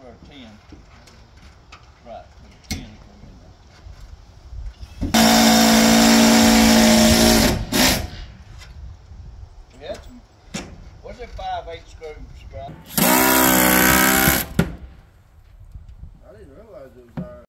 for a 10. Right, for a 10 to come in there. We had some, what's it, 5/8 screws, right? I didn't realize it was